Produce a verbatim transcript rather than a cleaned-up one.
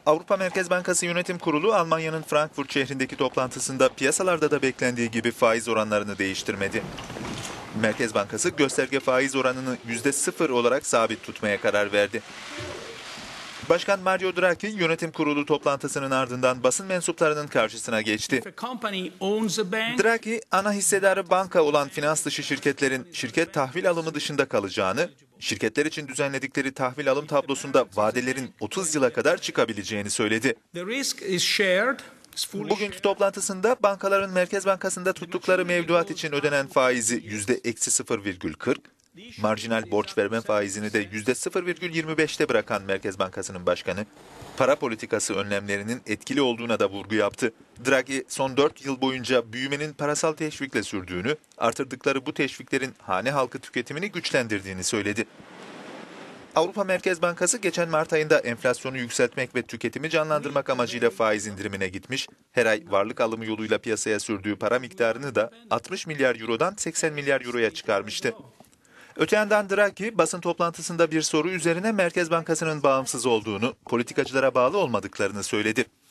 Avrupa Merkez Bankası Yönetim Kurulu Almanya'nın Frankfurt şehrindeki toplantısında piyasalarda da beklendiği gibi faiz oranlarını değiştirmedi. Merkez Bankası gösterge faiz oranını yüzde sıfır olarak sabit tutmaya karar verdi. Başkan Mario Draghi yönetim kurulu toplantısının ardından basın mensuplarının karşısına geçti. Draghi, ana hissedarı banka olan finans dışı şirketlerin şirket tahvil alımı dışında kalacağını, şirketler için düzenledikleri tahvil alım tablosunda vadelerin otuz yıla kadar çıkabileceğini söyledi. Bugünkü toplantısında bankaların Merkez Bankası'nda tuttukları mevduat için ödenen faizi yüzde eksi sıfır virgül kırk, marjinal borç verme faizini de yüzde sıfır virgül yirmi beşte bırakan Merkez Bankası'nın başkanı, para politikası önlemlerinin etkili olduğuna da vurgu yaptı. Draghi, son dört yıl boyunca büyümenin parasal teşvikle sürdüğünü, artırdıkları bu teşviklerin hane halkı tüketimini güçlendirdiğini söyledi. Avrupa Merkez Bankası geçen Mart ayında enflasyonu yükseltmek ve tüketimi canlandırmak amacıyla faiz indirimine gitmiş, her ay varlık alımı yoluyla piyasaya sürdüğü para miktarını da altmış milyar eurodan seksen milyar euroya çıkarmıştı. Öte yandan Draghi, basın toplantısında bir soru üzerine Merkez Bankası'nın bağımsız olduğunu, politikacılara bağlı olmadıklarını söyledi.